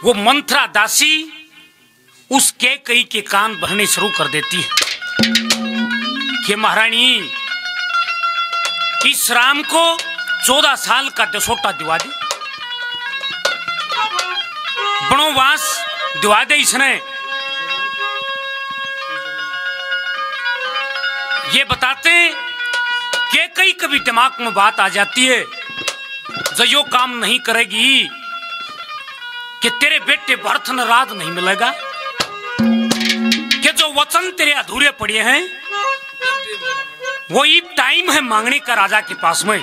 वो मंत्रा दासी उस कैकई के कान भरने शुरू कर देती है कि महारानी इस राम को 14 साल का दसोटा दिवा दे, वनवास दिवा दे इसने। ये बताते कि कई कभी दिमाग में बात आ जाती है जो यो काम नहीं करेगी कि तेरे बेटे भरत न राज नहीं मिलेगा, कि जो वचन तेरे अधूरे पड़े हैं वो ये टाइम है मांगने का राजा के पास में।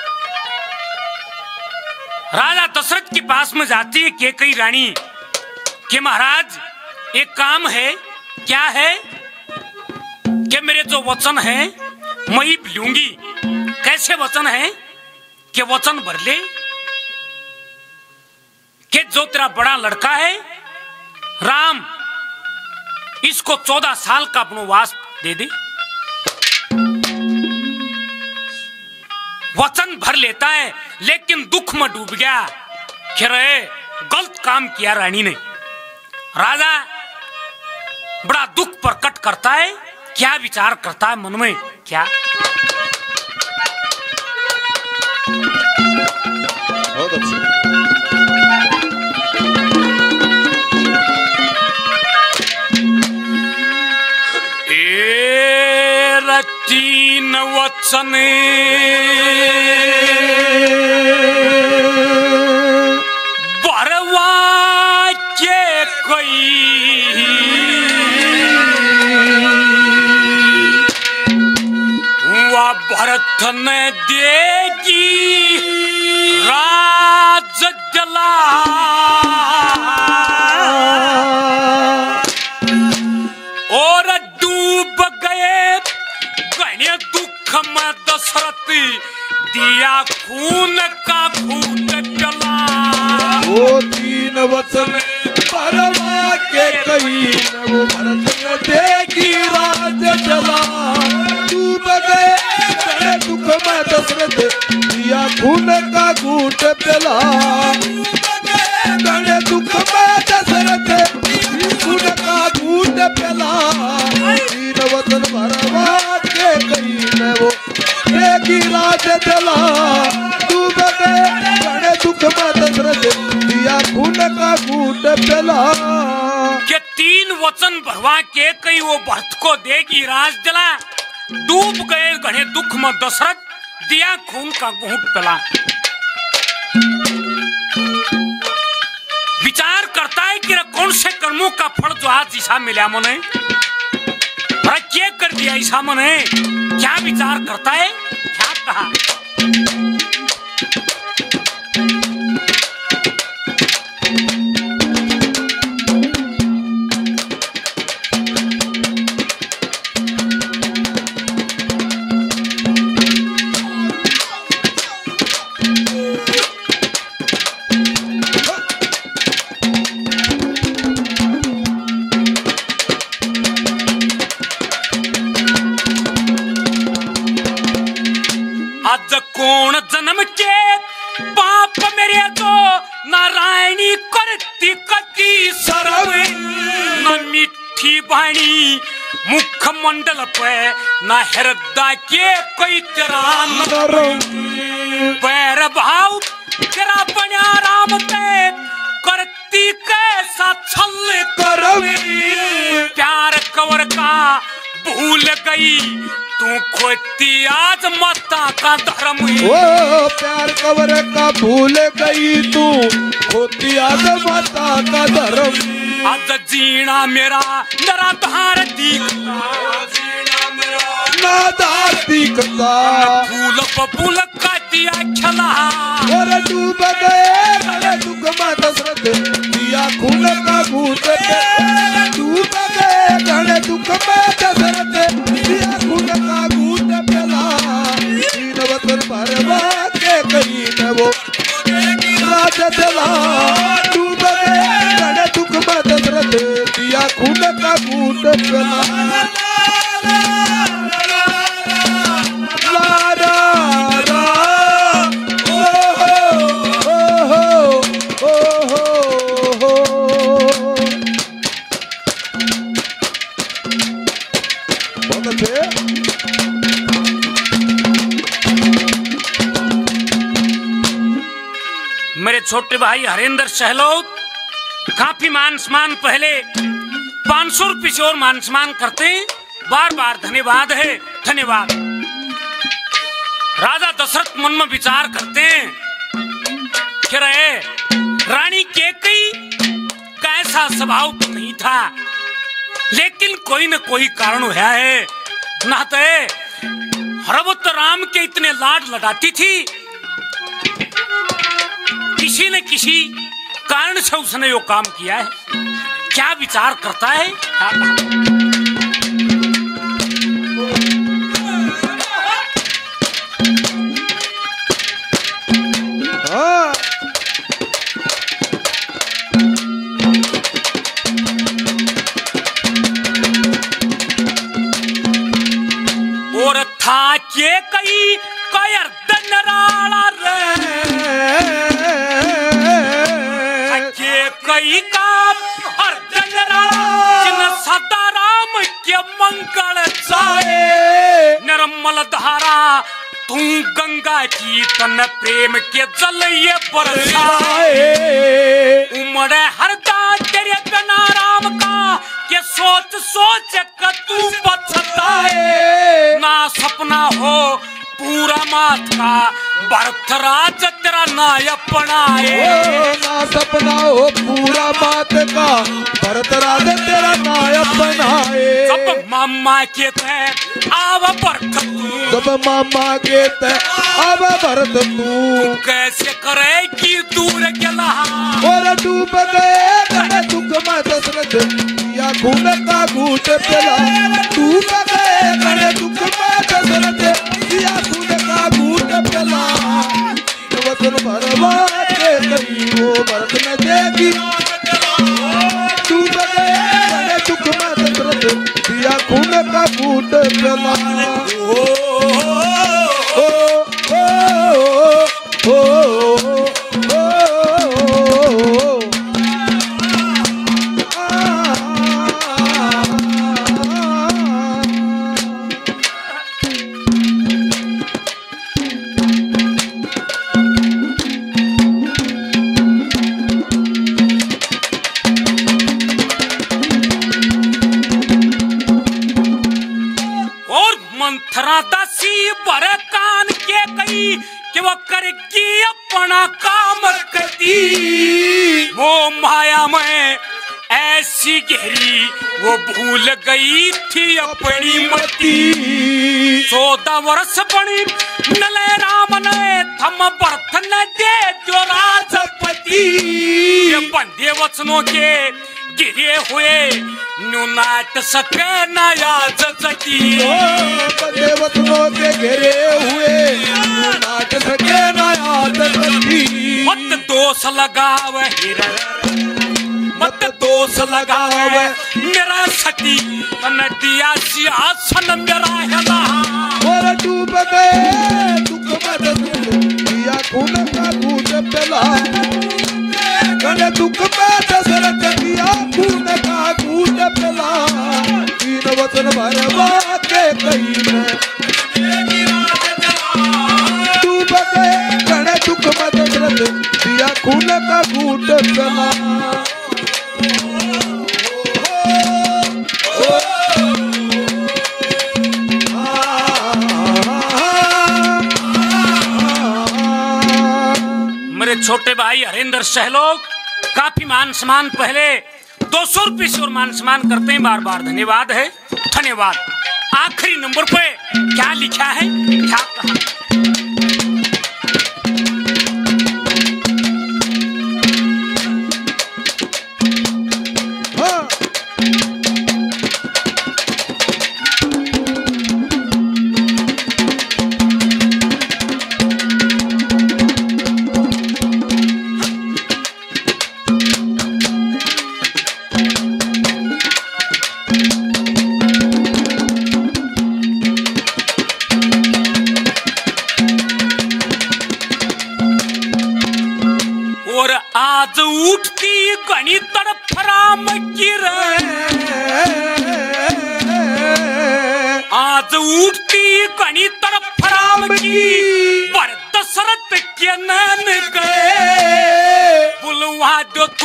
राजा दशरथ के पास में जाती है कैकई रानी कि महाराज एक काम है, क्या है कि मेरे जो वचन है मैं ही लूंगी। कैसे वचन है कि वचन भर ले कि जो तेरा बड़ा लड़का है राम इसको 14 साल का वनवास दे दे। वचन भर लेता है लेकिन दुख में डूब गया कि रे गलत काम किया रानी ने। राजा बड़ा दुख प्रकट करता है, क्या विचार करता है मन में, क्या बहुत अच्छा। तीन वचन बरवा के कोई वह भरत ने देगी राज जला और डूब गए गणे दुख में दशरथ दिया खून का घूट जला। वो तीन वचन बरवा के कई वो भरत ने देगी राज जला। डूब गए गणे दुख में दशरथ दिया खून का घूट जला। गणे दुख में दशरथ खून का घूट जला। तीन वचन बरवा के कई वो देगी राज जला। डूब गए गणे दुख में दशरथ दिया खून का घूट जला। के तीन वचन भरवा के कई वो भरत को देगी राज जला। डूब गए गणे दुख में दशरथ दिया खून का घूंट पिला। विचार करता है कि कौन से कर्मों का फल जो आज ईसा मिला मने, क्या कर दिया ईसा मने, क्या विचार करता है, क्या कहा। आज कौन जन्म के पाप मेरे तो नारायणी करती कति शर्म। न मिठी बाणी मुख मंडल पे न हृदय के कोई चरान। पैर भाव तेरा बना राम पे करती कैसा छल करवे। प्यार कवर का भूल गई तू खोती आज माता का धर्म। ओ प्यार कवर का भूल गई तू खोती आज माता का धर्म। आज जीना मेरा निराधार दिखता, नादार दिखता। फूल बबूल का दिया खला और डूब गए गणे दुख में दशरथ दिया खून का घूट। डूब गए गणे दुख में दशरथ दिया खून का घूट पिला। तीन वचन बरवा के कई वो राज जला। डूब गए गणे दुख में दशरथ दिया खून का घूट पिला। हो भगत है। मेरे छोटे भाई हरेंद्र सहलोत काफी मान सम्मान पहले 500 रुपये से और मान सम्मान करते हैं। बार बार धन्यवाद है, धन्यवाद। राजा दशरथ मन में विचार करते हैं कि रहे रानी कैकेयी का ऐसा स्वभाव तो नहीं था, लेकिन कोई न कोई कारण हुआ है। ना तो हरवत राम के इतने लाड लड़ाती थी, किसी न किसी कारण से उसने वो काम किया है। क्या विचार करता है, क्या कहा? और था के कई अर्दन राला के कई काम अर्दन राला जिन सदा राम के मंगल चाहे। निर्मल धारा तू गंगा की तन प्रेम के जल ये बरसाए। उमड़े हरदा तेरे बिना राम का के सोच सोच कर तू पछताए। ना सपना हो पूरा मात का भरतराज तेरा ना अपनाए। ना सपना हो पूरा मात का भरतराज तेरा ना अपनाए। सब मामा के तय आव भरत तू, सब मामा के तय आव भरत तू कैसे करेगी दूर गला। और डूब गए गणे दुख में दशरथ या खून का घूट पिला। डूब गए गणे दुख में दशरथ या खून का घूट पिला। वचन भरवा के कही वो भरत न देगी। डूब गए गणे दुख में दशरथ या खून का घूट पिला। ओ ओ ओ ओ मंथरा दासी भरे कान के कही कि वो करगी अपना काम करती। वो माया में ऐसी गहरी वो भूल गई थी अपनी मती। 14 वर्ष बनी नले राम ने थम भरत न दे जो राजपति। ये बंदे वचनों के गिरे हुए न्यू नाट सके नया जचती। बंदे वचनों के गिरे हुए न्यू नाट सके नया जचती। मत दोष लगावे मत दोष लगावे मेरा सती तन दिया सिंहासन मेरा हेला। और डूब गए दुख में दशरथ या खून का घूट पिला। गणे दुख में दशरथ या खून का घूट पिला। तीन वचन भरवा के कही में डूब गए गणे दुख में दशरथ या खून का घूट पिला। मेरे छोटे भाई हरेंद्र सहलोत काफी मान सम्मान पहले 200 रुपये से और मान सम्मान करते हैं। बार बार धन्यवाद है, धन्यवाद। आखिरी नंबर पे क्या लिखा है, क्या कहा? आज उठती गणी तड़फ राम की रे।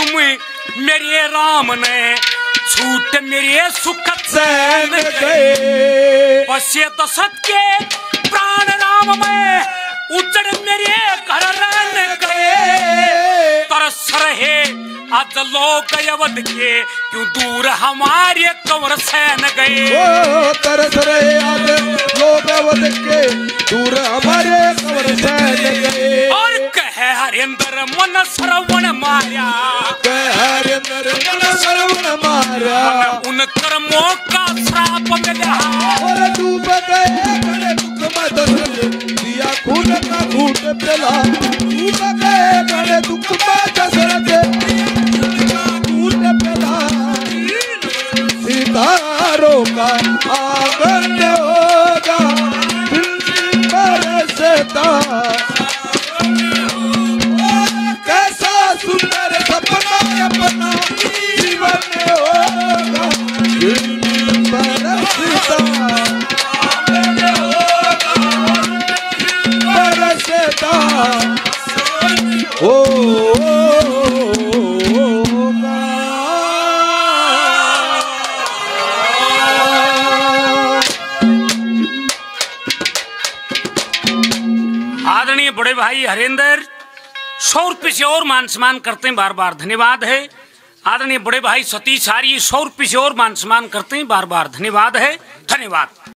तुम मेरे राम ने छूट मेरे सुख सैन गए। बसे दशरथ के प्राण राम में उजड़ मेरे घर रहन गए। तरस रहे आज लोग अवध के क्यों दूर हमारे कंवर सैन गए। ओ तरस रहे आज लोग अवध के दूर हमारे कंवर सैन गए। और कहे हरेंद्र मन श्रवण माया, कहे हरेंद्र मन श्रवण माया, उन कर्मों का श्राप मिला। और डूब गए घड़े दुख में दशरथ दिया खून का घूंट पिला। डूब गए घड़े दुख में दशरथ घूंट पिला। सितारों का आंगन होगा बरसता, कैसा सुंदर सपना अपना जीवन होगा बरसता, बरसता आदरणीय बड़े भाई हरेंद्र 100 रुपये से और मान सम्मान करते हैं, बार बार धन्यवाद है। आदरणीय बड़े भाई सतीश आर्य 100 रुपये से और मान सम्मान करते हैं, बार बार धन्यवाद है। धन्यवाद।